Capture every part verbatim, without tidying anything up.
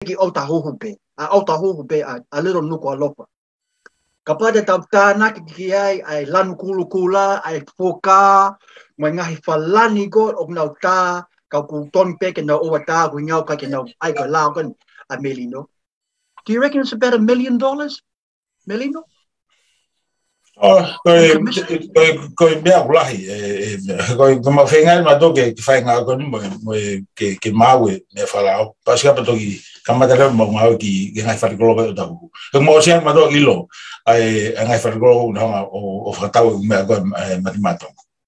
ki o ta huhupe a o ta huhupe a a little nuku alofa kapade tau tāna ki ai ai lanu kulu kula ai foka mai ngahi falani go o nau tā kau ku ton pe ke nau o ta ku ngau ka ke nau ai ka lao kan a Melino. Do you reckon it's about a million dollars, Melino? Oh, koi koi koi bea ulahi koi kama whengai mato ke whainga koni mo mo ke ke mawe me whalao pasika pato ki kamatara mo mau ki ki ngai whatikolo o tau ke mo siang mato ilo ai ngai whatikolo o o whatau me ko matimato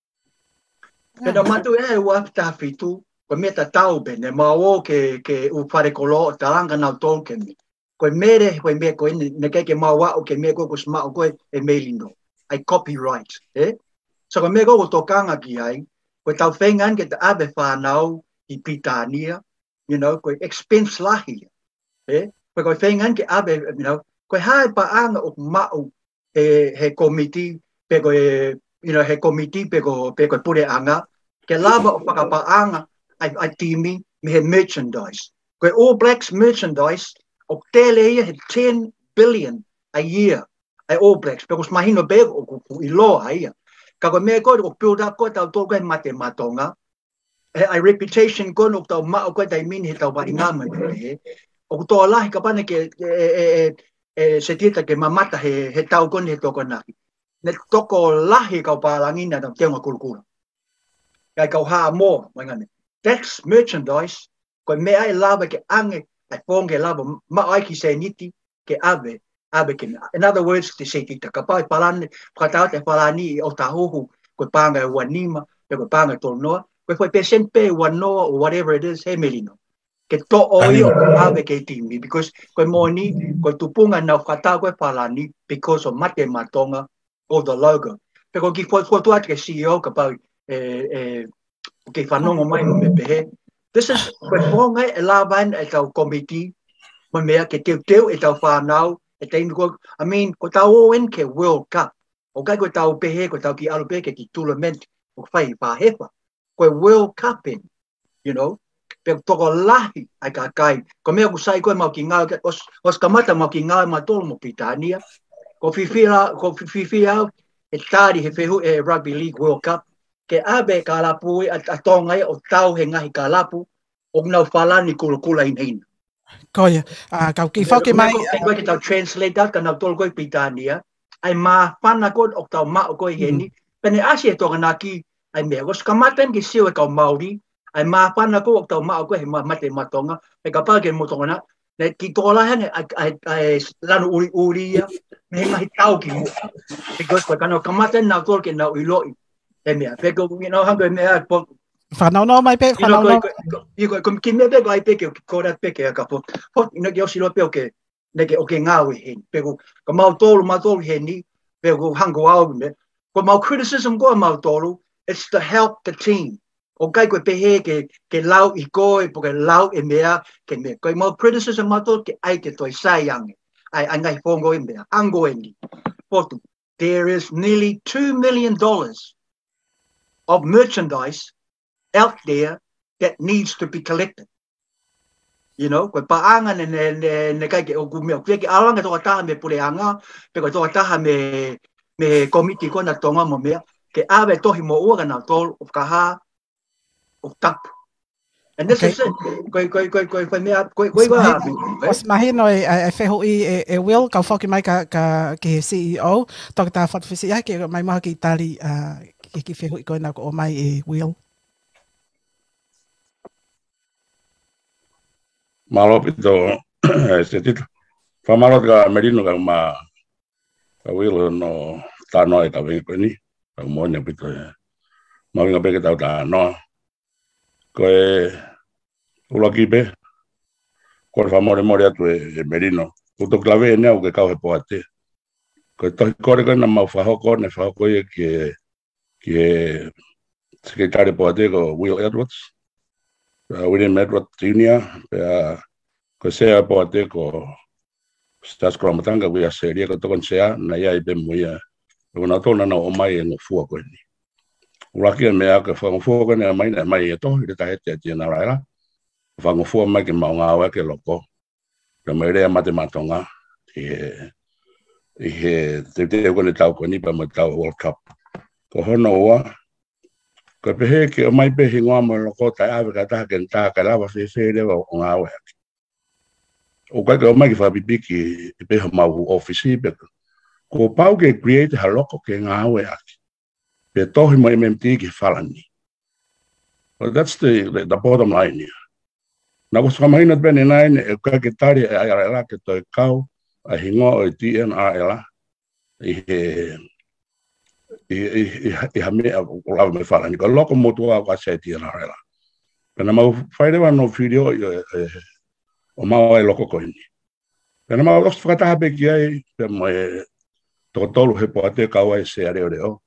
Pena matu e ua ta fitu ko me ta tau be ne mau ke ke u whatikolo o taranga nau tolken ko mere ko me ko ne ke ke mau o ke me ko ko sma ko e Melino ai copyright eh so ko me ko to kanga ki ai ko tau whengan ke ta abe whanau i Pitania you know ko expense lahi eh ko ko whengan ke abe you know ko hai pa anga o mau he he komiti pe ko you know he komiti pe ko pe ko pure anga ke lava o pa pa anga ai ai timi me he merchandise ko All Blacks merchandise o tele he ten billion a year ai All Blacks because mahino be o ku i lo ai ka ko me ko o build up ko tau to ko mate matonga ai reputation ko no tau ma ko dai min he tau ba inga mai he o to la ka pane ke e e se tita ke mamata he he tau kon he to ko na ne to ko la he ka pa langina tau te ngo kulkula kai ka ha mo mai ngane that's merchandise ko me ai lava ke ange ai ponge lava ma ai ki se niti ke ave ave ke in other words te se tita ka pa palani prata te palani o tahu ko panga wanima pe ko panga to no ko foi percent pe wano or whatever it is hey Melino ke to o io ave ke timi because ko moni ko tupunga na fata ko palani because of mate matonga of the logo pe ko ki foi foi ke C E O ka pa eh eh ke fanongo mai me pe this is ko ponga e laban e tau komiti mo me ke teu teu e tau whanau e te ko I mean ko tau en ke World Cup o kai ko tau pe ko tau ki alu pe ke ki tournament o fai pa hefa ko World Cup in you know pe toko lahi ai ka kai ko me ko sai ko mau ki ngā os os kamata mau ki ngā ma tolo mo Pitania ko fifia ko fifia e tari he fehu e rugby league World Cup ke abe ka lapu a tonga o tau he ngahi ka lapu o nau falani kulukula in hin koia a kau ki foki mai ko ki tau translate that ka nau tolo ko Pitania ai ma pana ko o tau ma ko heni pene asi e tonga na ki ai me os kamata ki siu e ka Maori ai ma pana ko o tau ma ko he ma mate matonga e ka pa ke mo tonga na ne ki tola hene ai ai lanu uri uri ya me ngai tau ki because ko kana kamata na tol ke na iloi e me pe ko you know hango me a po whanau no mai pe whanau no i ko ko ki me pe ko ai pe ke ko ra pe ke ka po po ino ki o silo pe o ke ne ke o ke ngawe he pe ko ko mau tolu mau tolu he ni pe ko hango au me ko mau criticism ko mau tolu it's to help the team o kai ko pe he ke ke lau i ko e po ke lau e mea ke me ko mau criticism mau tolu ke ai ke toi sayang ai angai fongo e mea ango endi potu there is nearly two million dollars of merchandise out there that needs to be collected. You know, ko paanga ne ne ne kai ke o ku me o ke alanga to ta me puleanga pe ko to ta me me komiti ko na tonga mo me ke ave to hi mo o na to of kaha of tap. And this is it. Ko ko ko ko ko me ko ko wa os mahino e e feho i e will ka foki mai ka ka ke C E O Dr Fotu Fisi'iahi ke mai maha ki tali ki ki feho i ko na ko o mai e will malo pito este tito famalo ka Melino ka ma ka will no ta no e ka ve ko ni ka mo ne pito ma nga pe ke ta ta no ko e ulo ki be ko famore more atu e Melino uto clave ne o ke ka he poate ko to ko re na ma fa ho ko ne fa ko e ke ke secretary poate ko Will Edwards Uh, William Edward Junior uh, ko sea poate ko stas kromatanga we a serie ko to kon sea na ia i be muia ko na to na o mai no fu ko ni ula ki me a ko fa fu ko ne mai na mai to i ta hete ti na ra fa fu mai ke ma nga wa ke loko ka mai rea mate matonga i he te te ko le tau ko ni pa mo tau World Cup ko hono wa ko pehe ke o mai pehe ngoa mo lo ko ta ave ka ta ken ta ka lava se se le o nga we o ka ko mai ki fa bibiki e pehe mau office be ko pau ke create haloko ke nga we pe tohi mo M M T ki falani. Well, that's the, the the bottom line here. Na ko sama ina bene nine e ka ke tari e ara la ke to kau a hingo o T N R ela i he i i i ha me o la me falani ko loko mo to ka se T N R ela. Pena mau faile wa no video o mau e loko ko ni. Pena mau lo fata be ki ai pe mo e to tolu he po ate ka wa se are o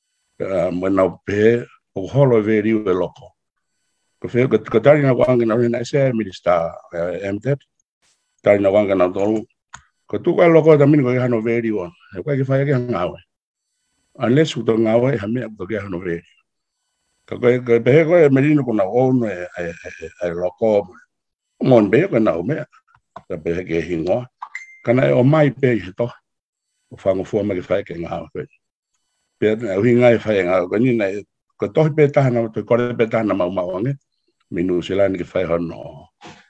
mo na pe o holo veri o loko ko fe ko ko tari na wanga na na se minister M T tari na wanga na tolu ko tu ka loko da min ko ha no veri o e ko ki fa ke ngawe unless u to ngawe ha me to ke ha no veri ko ko ko pe ko Melino ko na o no e e loko mon be ko na o me ka pe ke hingo kana o mai pe to o fa ngo fo ma ke fa ke ngawe pe o hinga e fa nga ko ni na ko to pe ta na to ko pe ta na ma ma nge minu sila ni ke fa hono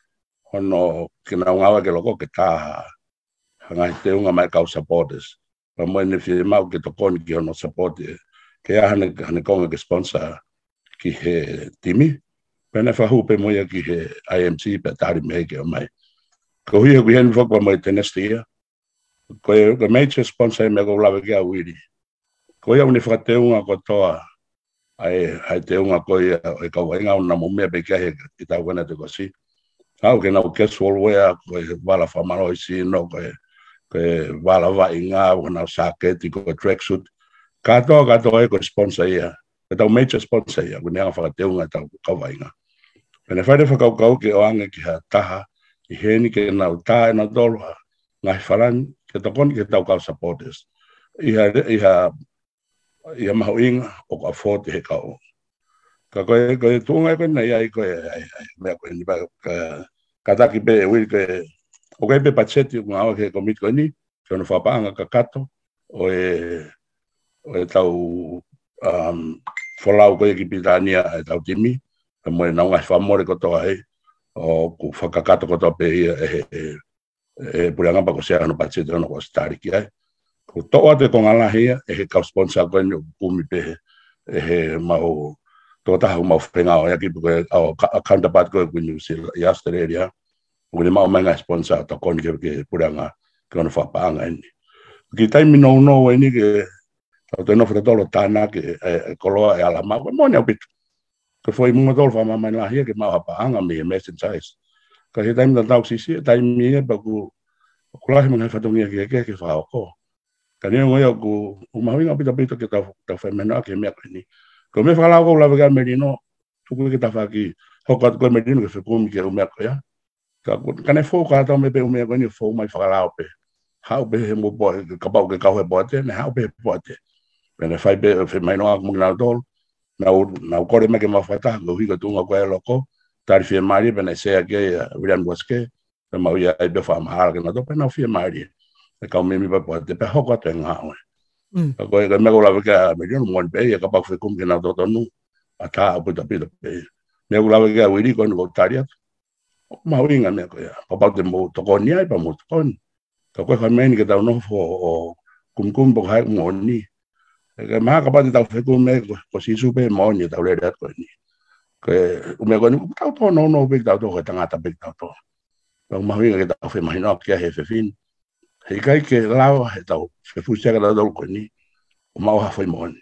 hono ke na nga ke loko ke ta nga te unga mai ka supporters pa mo ni fi ma ke to kon ki hono support ke ya hane hane ko ke sponsor ki he timi pe na fa hu pe mo ya ki he I M C pe ta ri me ke mai ko hi ko hen fo ko mo tenestia ko ko major sponsor me ko la ke a wiri ko ia une frate unga ko toa ai ai te unga ko ia e ka wenga una mo me be ka he ta wena te ko si au ke na o casual wear ko vala fa malo si no ko ko vala va inga una saket ko tracksuit ka to ka to e ko sponsor ia ko ta major sponsor ia ko ne fa te unga ta ka va inga pena fa de fa ka ka ke o anga ki ha taha i he ni ke na ta na dolo ngai faran ke to kon ke ta ka supporters ia ia ia mahuinga o ka fote he kau. Ka koe koe tunga koe nei ai koe mea koe ni ba ka kataki pe e wiri koe o koe pe pacheti unga awa ke komiti koe ni ke ono whapaanga ka kato o e o e tau um, folau koe ki pitania e tau timi e moe na unga whamore kotoa hei o ku whakakato kotoa pe ia e e e purianga pa ko sea ano pacheti ono ko stari ki ai. Ko toa te kongala hea e he kau sponsor koe ni o kumi pe e he mau tō taha mau whenga o yaki puke au counterpart koe kui New Zealand i Australia o ni mau menga sponsor ta koni ke ke puranga ke ono whapaanga ini ki taimi no no ini ke tau te nofre tolo tāna ke e koloa e ala mau mo ni au pitu ke foi munga tolo whama mai la hea ke mau whapaanga me e message ka he taimi ta tau sisi taimi e pa ku kulahi mga whatongia ke ke ke whaoko kani ngoi aku umahinga pita pita ke ta ta femena ke me ni ko me fala ko la vega Melino tuku ke ta faki hokat ko Melino ke feko mi ke o me ya ka kane fo ka ta me pe o me ko ni fo mai fala pe ha be mo bo ka ba ke ka ho bo te na ha be bo te pena fai be fe mai no mo na dol na na ko re me ke ma fata go hi ko tu ko e loko tar fi mari pena se ke William Bosque ma ia e be fa ma ke na do pena fi mari e ka me mi pa te pe hoko te nga o ko e me ko la ka me no mo be e ka pa fe kum ke na do no ata po ta pe me ko la ka wiri ko no taria ma winga me ko ya ko pa te mo to ko ni ai pa mo kon ko ko fa men ke ta no fo kum kum bo ha mo ni e ma ka pa te ta fe kum me ko si su pe mo ni ta le rat ko ni ko me ko ni ta to no no be ta to ko ta ngata be ta to ko ma winga ke ta fe ma no ke he fe fin hei kai ke lao he tau fe fusia ka dau ko ni o mau ha foi mon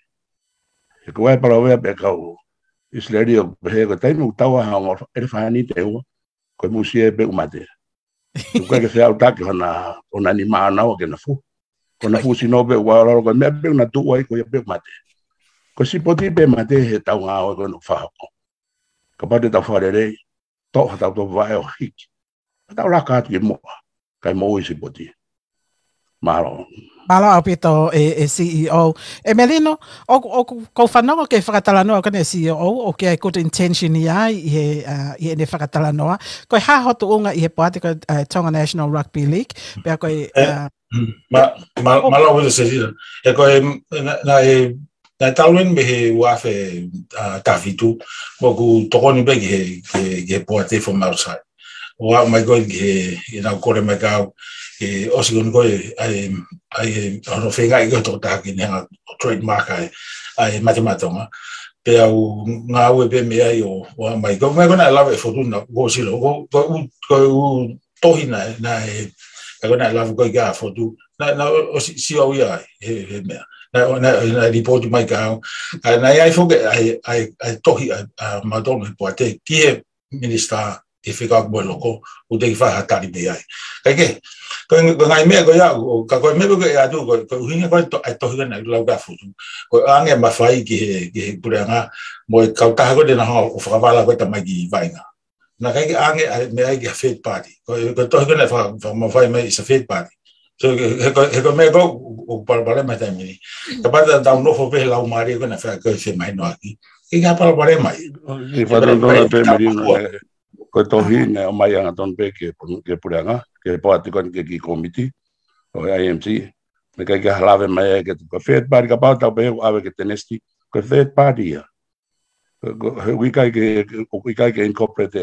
e ko ai para ver pe kau islerio he ko tai no tau ha ngor e fa ni te o ko musie be umate ko ke se auta ke na ona ni ma na o ke na fu ko na fu si no be wa ro ko me be na tu ai ko be umate ko si poti be mate he tau nga o ko no fa ko ko pa de ta fa re to ha tau to vai o hik tau la ka ti mo kai mo si poti malo Malo apito e, e C E O. E Melino, o o ko whanonga ke whakatalanoa kane C E O o ke good intention ia i he uh, i he ne whakatalanoa. Koe ha hotu unga i he poate ko uh, Tonga National Rugby League. Pea koe... Uh, ma ma malo o se sira. E koe na e na talwen me he wafe tafitu mo ku tokoni be he he poate from outside. Wa mai koe he ina kore mai ka e osigon koe ai ai ono fenga i goto ta ki nga trademark ai ai matematonga pe au nga we pe me ai o wa mai ko mai kona lave fotu na go silo go go go tohi na na e kona lave ko ga fotu na na o si o ia e me na na na report mai ka na ai fo ai ai ai tohi a madonna poate ki e minister e fica bo loko o te fa hatari be ai kai ko ngai me ko ya ka ko me ko ya tu ko ko hinga ko to to na la ga futu ko ange ma fai ki ki puranga mo ka ta ko de na ho fa bala ko ta magi vaina na kai ange me ai ki fit party ko ko to ko na fa ma fai me is a fit party so ko ko me ko o par bale ma ta mi ka pa da no fo pe la mari ko na fa ko se mai no aquí ki ga par bale mai e fa don don pe Melino ko tohi ne o mai anga don pe ke ke puranga ke poate kon ke ki komiti o I M C me ka ga lave mai ke ko fet par ka pa ta be ave ke tenesti ko fet party we ka ke we ka ke incorporate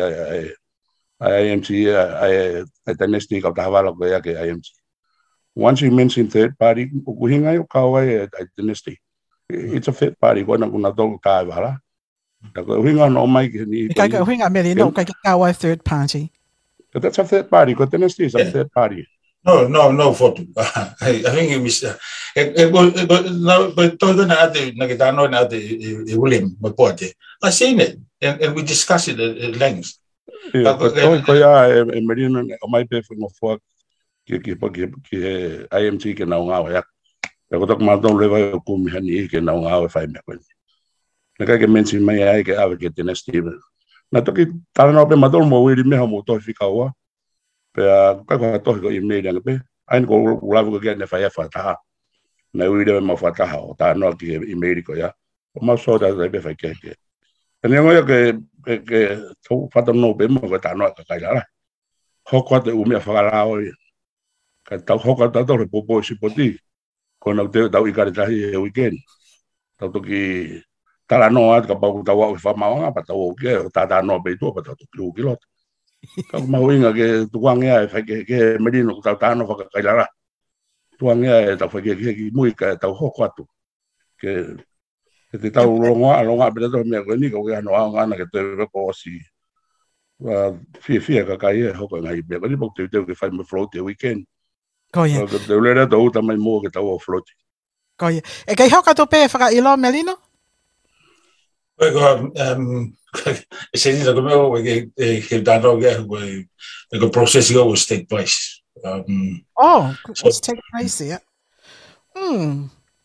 I M C I tenesti ka ta vala ko ya ke I M C once you mention third party ko hinga yo ka wa tenesti it's a third party ko na kuna do ka vala ta ko hinga no mai ke ni ka ka hinga Melino ka ka wa third party. But that's a third party. Got tenesti is a third party. No, no, no photo. I, I think it was. It was. No, but told na ate nakitano na ate William Mapote. I seen it, and, and we discussed it at length. Yeah, but ko ya e Melino mai pe fo fo ki ki ki ki I M C ke na nga ya. Ko tok ma don leva ko mi hani ke na nga fa me ko. Na ka ke mention mai ai ke ave ke tenesti. Na toki tala no pe madol mo wiri me mo to fika wa pe ka ka to ko email nga pe ai ko ula ko ge ne fa ya fa ta na wiri me fa ta ha ta no ki email ko ya o ma so da be fa ke ke ne ngo ya ke ke to fa ta no pe mo ko ta no ka ka la ho ko te u me fa la o ka ta ho ka ta to po po si po ti ko na te da i ka ta hi weekend ta to ki tala no at ka pau tawa fa maanga pa tawa ke ta ta no be to pa to ku ki lot ka ma winga ke tuang ya fa ke ke Melino ta ta no fa ka la tuang ya ta fa ke ke muy ka ta ho kwatu ke te ta lo nga lo nga be to me ko ni ko ya no nga na ke te ko si wa fi fi ka ka ye ho ko ngai be ko ni bo te te ke fa me float the weekend ko ye ko te le ra to ta mai mo ke ta wo float ko ye e kai ho ka to pe fa ilo Melino. Well, um, essentially, the government will done all get where the process will take place. Um, oh, so, what's take place here? Hmm.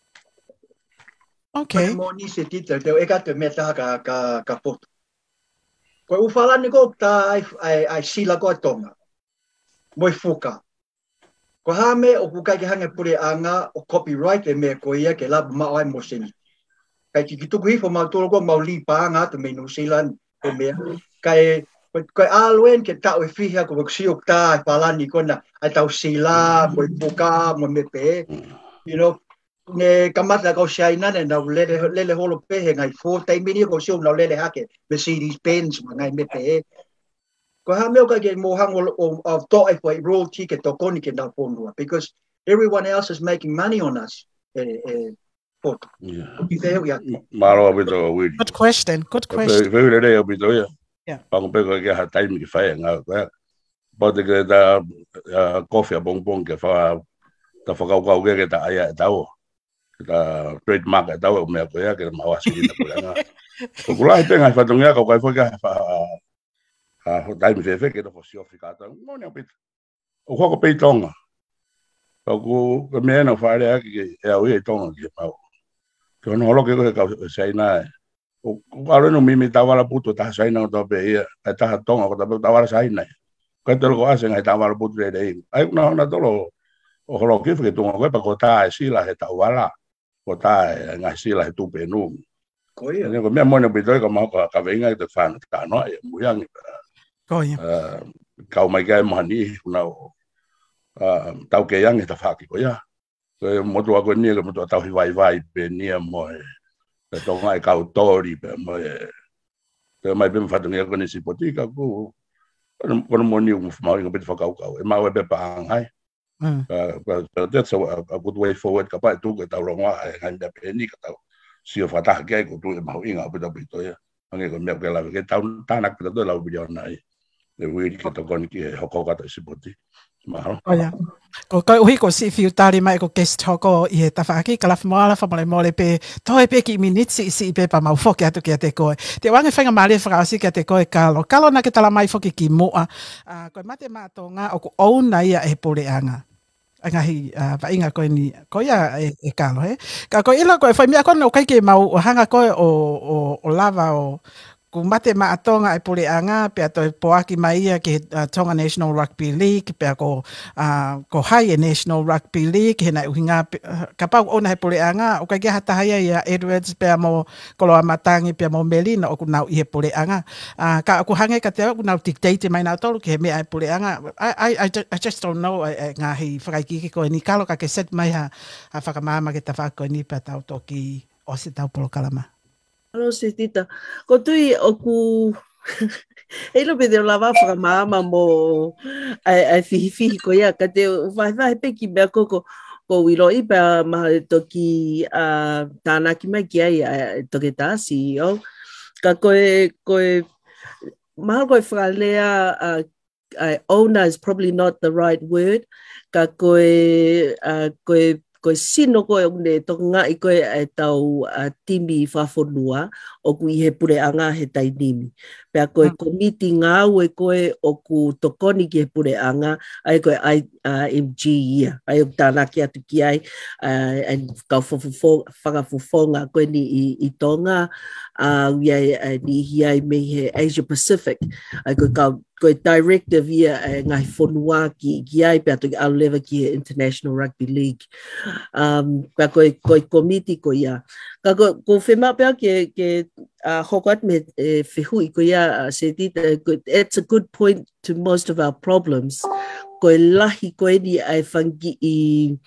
Okay. Mo ni se tita te e ka te meta ka ka ka poto. Ko u fala ni ko ta ai ai ai sila ko tonga. Mo fuka. Ko ha me o ku ka ke hanga pure anga o copyright e me ko ia ke la ma ai mo sini. Kai ki tu kui fo ma to ko ma li pa nga te me New Zealand ko me kai ko alwen ke ta o fihia ko ko siok ta fala ni ko na ai tau sila mo fuka mo me pe you know ne kamata ko shaina ne na le le le holo pe ngai fo tai mini ko sio na le le hake Mercedes Benz ngai me pe ko ha me ka ke mo hang of to ai fo roll ticket to ko ni ke na fonua because everyone else is making money on us eh eh poto yeah malo bito we good question good question very very day bito ya yeah pang pe ko ke ha time ki fa nga ko ba de ke da coffee bong bong ke fa ta fa ka ka ke ta aya ta o ta trademark ta o me ko ya ke ma wa si na ko nga ko kula pe nga fa dong ya ko ka fa ka fa ha time fe fe ke do fo si ofika ta no ne bit o ko pe tonga ko ko me no fa ya ke ya o e tonga ke pa ko no lo que ka sai na o alo no mi mi tava la puto ta sai na to be ya ta tonga ko ta ta sai na ko te lo hacen ai tava la puto de ai ai no na to lo o holo ki ke tunga koe pa ko ta sila he ta wala ko ta nga sila he tu penu ko ia ne ko me mo ne bidoi ko ma ka venga te fan ta no e mu yang ko ia eh ka mai ga mo ni na eh tau ke yang ta fa ki ko ia ko mo tu ko ni ko mo tu tau hi vai vai pe ni mo e to ngai ka autori pe mo e ke mai be fa tunga ko ni si potika ko ko mo ni mo ma ko pe fa ka ka e ma we pe pa ngai Mm. Uh, well, that's a, a good way forward. Kapag ito ka tawang wa ay handa peni ka taw siya fatah kaya ko tu mau inga pita pito ya. Ang ko me ka la ke taw tanak pita do la video na ai. Le wi ki to kon ki hoko ka to sipoti. Mahal. Oh ya. Ko ko hui ko si fiu tari mai ko guest hoko i he tawhaki ka la whamala whamale mole pe toi pe ki minutes si si pe pa mau foki atu ki a te koe. Te wange whenga maare whakawasi ki a te koe kalo. Kalo na ke tala mai foki ki mua. Uh, koe mate mātonga o ko au na ia e poreanga. Angahi uh, vainga koe ni koe ia e, e kalo he. Ka koe ila koe whai mea koe no kai ke mau o hanga koe o, o, o lava o ku mate maatonga e poreanga pe ato e poaki mai ia ke uh, Tonga National Rugby League pe ko uh, ko hai National Rugby League he na uhinga uh, ka pau ona he poreanga o kai ke hata haia ia Edwards pe mo koloa matangi pe mo Melino o ku nau i he poreanga uh, ka ku hange ka te ku nau dictate mai na tolu ke me ai poreanga I, I, I just don't know ngahi whakaiki ko ni kalo ka ke set mai ha ha whakamama ke ta whako ni pe tau toki o se tau polo kalama. Alo se tita. Ko tui o ku e lo pe de lava fra mama mo ai ai fihi fihi ko ia ka te vai vai pe ki be ko ko ko wilo i pa ma to ki a tana ki mai ki ai to ke ta si o ka ko ko ma ko fra lea uh, owner is probably not the right word ka ko uh, ko ko sino ko ne to nga i ko e tau uh, timi fa fonua o ku i he pureanga he tainimi pe ko mm. komiti nga we ko o ku tokoni ki he pureanga ai ko ai uh, M G ia ai tana ki atu ki ai uh, and ka fo fo fanga fo fonga ko ni i, i tonga uh, ia uh, ni ia me he Asia Pacific ai ko ka ko directive ia uh, ngai fonua ki ki ai pe atu au leva ki International Rugby League um ka ko ko komiti ko ia ka ko ko fema pe ke ke uh, hokat me e fehui ko ia uh, se dit uh, it's a good point to most of our problems ko lahi ko ni ai fangi i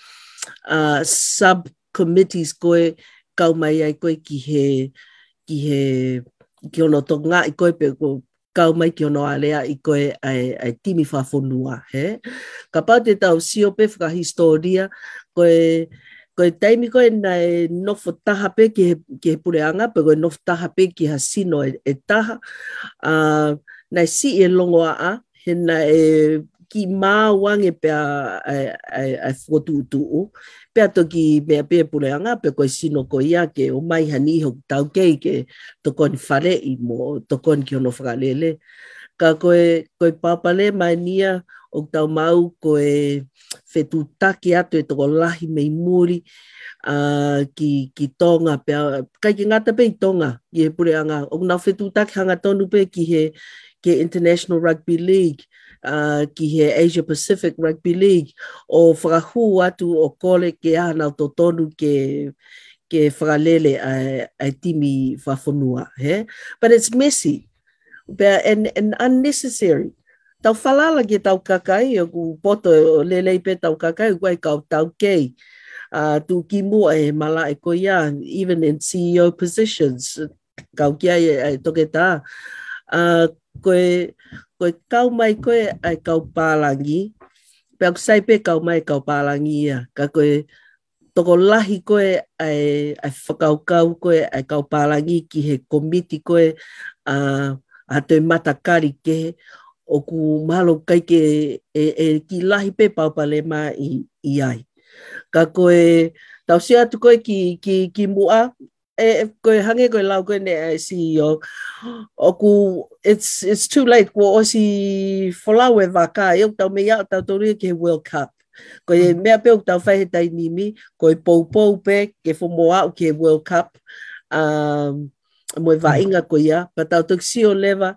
uh, sub committees ko kau mai ai ko ki he ki he ki ono tonga i ko pe ko kau mai ki ono alea i koe ai, ai timi whafonua, he? Ka pau te tau sio pe whaka historia, koe, koe taimi koe nai nofo taha pe ki he, ki he pureanga, pe koe nofo taha pe ki ha sino e, e taha, uh, nai si e longo a, he nai ki mā wange pe a, a, a, a whotu utuu, pe ato ki mea pe pureanga, pe koe sino ko ia ke o mai hani ho tau kei ke tokoni Taufale'i mo tokoni ki ono whakalele. Ka koe, koe papale mai nia o tau mau koe whetu taki ato e toko lahi mei muri uh, ki, ki tonga, pe, kai ki ngata pe i tonga ki he pureanga. O nau whetu taki hanga tonu pe ki he ke International Rugby League, Uh, ki he Asia Pacific Rugby League o whakahu atu o kole ke ana to tonu ke ke whakalele ai, ai timi whafonua, he? But it's messy and, and unnecessary. Tau whalala ke tau kakai o ku poto o lelei pe tau kakai kuai kau tau kei uh, tu ki mua e mala e ko ia, even in C E O positions kau kia e toke tā uh, koe koe kau mai koe ai kau pālangi, pe aku sai pe kau mai kau pālangi ia, ka koe toko lahi koe ai, ai whakau kau koe ai kau pālangi ki he komiti koe uh, a te matakari ke o ku mahalo kai ke e, e ki lahi pe paupale ma i, i ai. Ka koe tau si atu koe ki, ki, ki mua, e koe hange koe lau koe ne C E O o ku it's it's too late ko osi folau e waka e tau me ia tau tori ke World Cup ko e mea pe tau fai tai nimi ko e pou pou pe ke fo moa ke World Cup um mo va inga ko ia pa tau toksio leva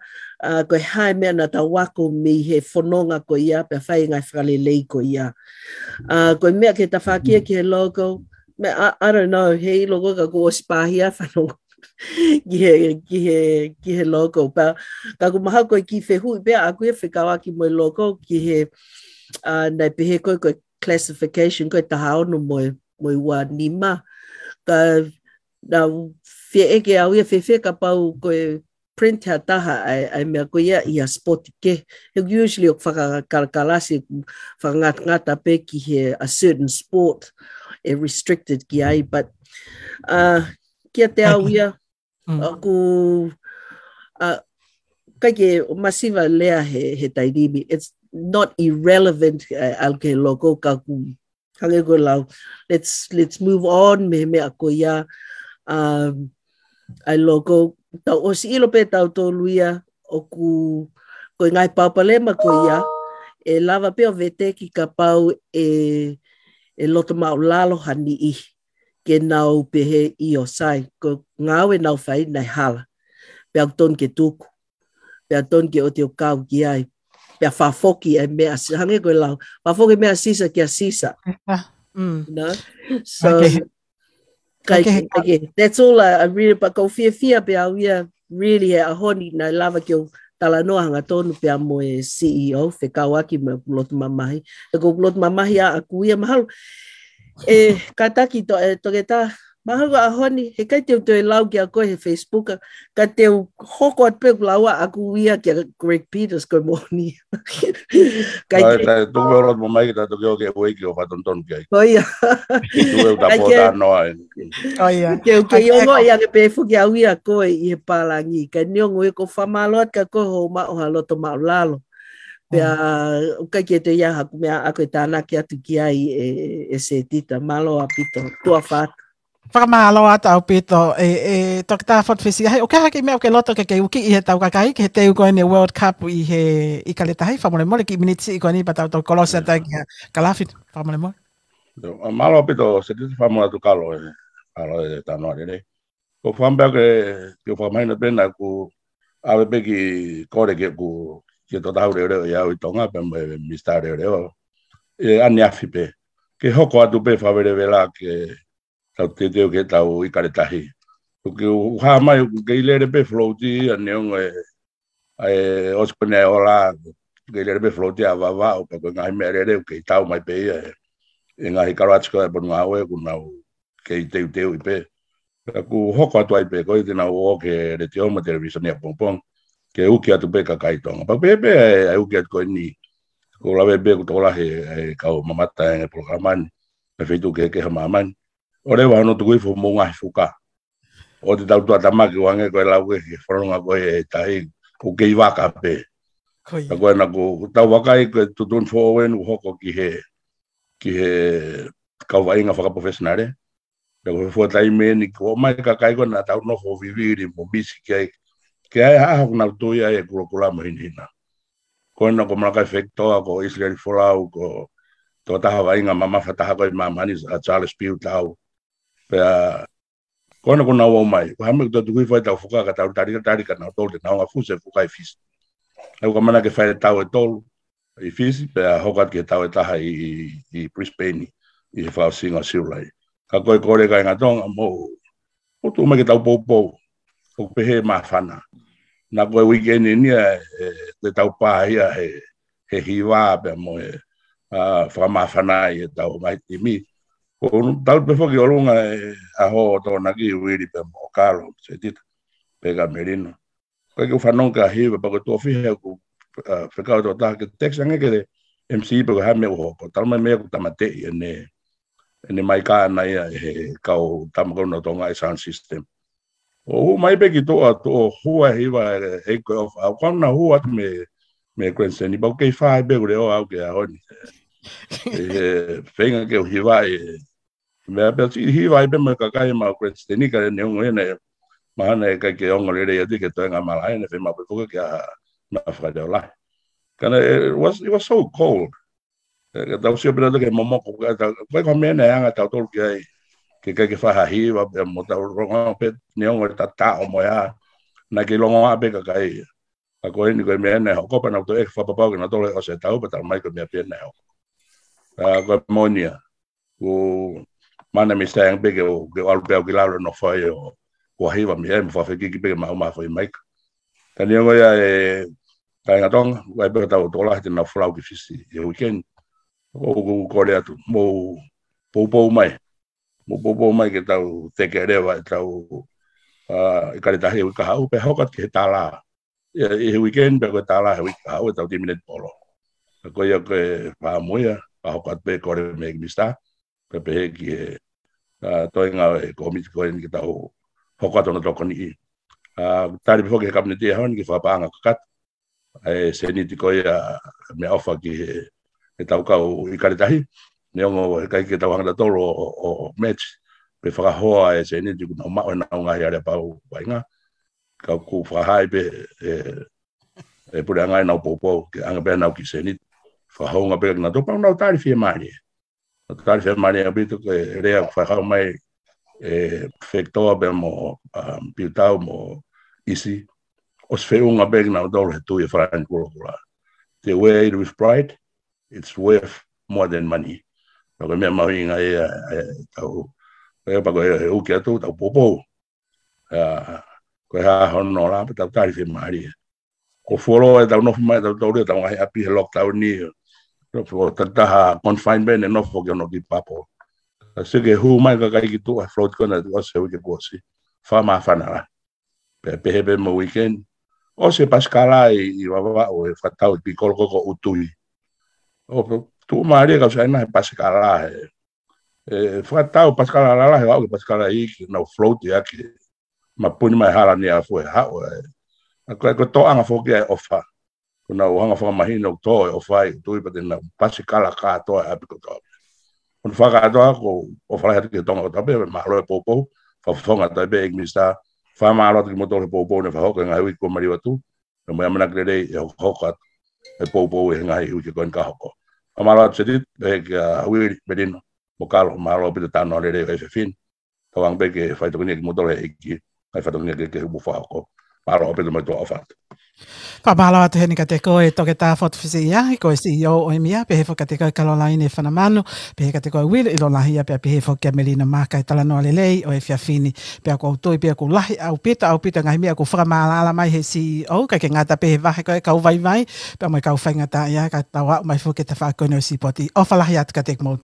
uh, koe hae mea na ta wako mi he whanonga ko ia, pe whai ngai whakalelei ko ia. Uh, koe mea ke ta whakia ki he logo, me, I, I don't know, he logo ka ko ospahia whanonga ki he, ki he, ki he logo. Pa, ka ku maha koe ki whehui, pea a koe whikawa ki moe logo ki he, uh, nei pehe koe koe classification, koe taha ono moe, moe ua nima. Ka, na whia eke au ia whewhe ka pau koe print ha taha ai, ai mea koe ia ia sport ke. He usually o whakakalasi, whakangata pe ki he a certain sport e restricted ki ai, but uh, kia te au ia, aku, uh, kai ke masiva lea he, he tairimi, it's not irrelevant uh, al ke logo ka ku, hange ko lau, let's, let's move on me mea ko ia, um, ai logo, tau o si ilo pe tau tō luia, o ku, koe ngai paupalema ko ia, e lava pe o vete ki ka pau e, e loto mau lalo hani i, ke nau pehe i o sai, ko ngau e nau whai nai hala, pe au ton ke tuku, pe au ton ke o te o kau ki ai, pe a whafoki e mea, hange koe lau, whafoki mea sisa ki a sisa. Mm. You know? So, okay. Kai, okay. Okay. That's all I, I read about. Ko fia fia pe au ia really a honi na lava ki o talanoa hanga tonu pe a moe C E O, whekawaki me lotu mamahi. E ko lotu mamahi a aku ia mahalo. E kataki to, e toke tā, mahalo a honi, he kai teo teo e lau ki a koe he Facebook, ka teo hoko at pe laua aku ia ki a Greg Peters koe moni. Kai Ai, tai tuku me lotu mamahi ki ta toke o ke ue ki o whatonton ki ai. Oh ia. Tuku e ta pōta noa e. Oh ia. Ke ke yongo ia ke pe fuki au ia koe i he palangi. Ka niongo e ko whamaloat ka koe ho mao haloto mao lalo. Pea ukai ke te ia haku mea ako e tāna ki atu ki ai e, e se tita. Malo a pito. Tua whātu. Whakamahalo ata au pito e, e Dr Fotu Fisi'iahi. O ke haki mea o ke loto ke ke uki i he tau kakai ke he teu koe ne World Cup i he i ka letahi. Whamole mole ki minitsi i koe ni patau tau kolosia tai ki kalafi. Whamole mole. Malo pito se tita whamoa tu kalo e. Kalo e tanoa re. Ko whambea ke ke whamaina pena ku awe pe ki kore ke ku ke to tau reo reo i au i tonga pe me mista reo reo. E ani afi pe. Ke hoko atu pe whawere vela ke tau te teo ke tau i karetahi. Ke uha mai ke ilere pe floati a neongo e e ospone e ola ke ilere pe floati a wawa o pa koe ngahi mea reo ke tau mai pe ia e. E ngahi karoatiko e ponu awe ku nau ke i teu teu i pe. Ku hoko atu ai pe koe tina o ke re te oma televisione a pongpong. Ke uki atu pe ka kaitonga. Pa pe pe e uki atu koe ni. Ko lawe pe ku tola he kau mamata e programani. Me feitu ke ke ha mamani. O rewa hano tukui fu munga hi fuka. O te tau tua tamaki wange koe lau ke ke whanonga koe e tahi ku kei waka pe. Ka koe na ku tau wakai koe tutun fo owen u hoko ki he ki he kau wainga whakaprofessionare. Ka koe fua tai meni ko mai ka kai koe na tau nofo viviri mo bisi ki ai. Ki ai haha kuna utui ai e kula kula mo hinhina. Koe na ko malakai whektoa ko Israel Folau ko tō taha wainga mama whataha koe mamani a Charles Piu tau. Pea, kona kona wau mai, ko hame kuta tukui whai tau whukaka tau tarika tarika nao tolu te naonga fuse whukai fisi. Eko ka mana ke whai tau e tolu i fisi, pea hokat ke tau e taha i, i Brisbane, i he whao singa siulai. Ka koe kore kai ngā tonga mo, o tu mai ke tau pou o pehe maa whana. Nā koe weekend i nia, te tau pāhia he, he hiwa pea mo e whamaa whana i e tau mai timi. Ko tau pe foki o lunga e aho o tō naki i wiri pe mo karo, se tita, pe ka Melino. Koe ke whanonga hiwa, pa koe tō whihea ku whekau tō taha ke teksa nge ke M C I pe koe hame uho, ko talmai mea ku tamatei ene, ene mai ka ana ia he kau tamakona tō ngai sound system. O hu mai pe ki tō a tō hua hiwa e koe ofa, au kauna hua atu me, me grandstand, i pau kei whae pe kure o au ke a honi. E whenga ke o hiwa e, mea pēr si hiwa i pēmā kakai ma grandstand, ka ne ungo ene, mahana e kai ke ongo lere ia dike toenga malai, ne whenma pe puka ki a na whakateo lai. Kana it was, it was so cold. Ka tau sio pēr ke momoko, koe kwa mene anga tau tolu ki ai, ke kai ke whaha hiwa, mo tau ronga pe ne ongo ta ta o moia, na ke longo a pe kakai. a ko ni ko me ne ko pa na to e fa pa ko na to o se tau pa ta mai ko me pe ne a ko monia o mana mi sa ang bege o ge al pe o gilalo no fa yo o hiva mi em fa fe ki bege ma ma fa mai ka ni ngo ya e ka nga tong wa be ta o to la na flau ki fisi e weekend o ko le atu mo po po mai mo po po mai ke tau te ke rewa tau a ka ta he ka u pe hokat ke ta la e weekend be ko ta la he ka u tau ti minute polo ko ya ke pa mo ya pa hokat be ko re me mista pe pe ki a to nga e komiti ko ni tau hokat no to ko ni a tari fo ke kabinete ha ni fa pa nga kat e se ni ti ko ya me ofa ki e tau ka u i ka tahi ne ngo kai ke tau hanga tolo o match pe fa hoa e se ni ku no ma na nga ya pa u nga ka ku fa hai pe e e pu nga na popo ke anga pe na ki se ni fa ho nga pe na to pa na tari fi mari tari fi mari a bito ke rea fa ha mai e fecto be mo pitau mo isi os fe unha pe na do tu e fra en ko the way with pride it's worth more than money. Kalau me mau inga e tau e pa ko e o ke tu tau popo. Ah ko ha hono la pa tau tari fi mari. Ko folo e tau no mai tau tau tau ai api lockdown ni. No fo tata confinement no fo ke no ki papo. Se ke hu mai ka kai ki tu a float kona o se o ke ko si. Fa ma fa na. Pe pe be mo weekend. O se pascala i wa o e fatau pi kol ko utui. O tu Maria ka sa na pascala e e fatau pascala la la o pascala i no float ya ke ma puni mai hala ni a foi ha o a ko ko to anga fo ke ofa na o anga fo ma hino to o fai tu pa na pascala ka to a ko to un fa ka to ko o fa ha ke to ma to be ma lo popo fa fo nga ta be mista fa ma lo ke mo to popo ne fa ho nga wi ko mari watu mo ya mana krede e ho ka e popo e nga i ke kon ka ho amalo sedit e ka wi bedino mokalo malo pe ta no le e fin to ang be ke fa to ni mo to e ki ai fa to ni ke ke bu fa ko malo pe mo to afa pa malo ate ni ka te ko e to ke ta Fotu Fisi'iahi ko e C E O o mia pe fo ka te ko Caroline fa na mano pe ka te ko wil i lo lahi pe pe fo ke Melino Maka e tala no le lei o e fia fini pe ko to pe ko lahi au pita au pita ngai mia ko fra mala ala mai he C E O ka ke ngata pe va ko ka vai vai pe mo ka fa ngata ya ka tawa mai fo ke te fa ko no si poti o fa lahi at ka te mo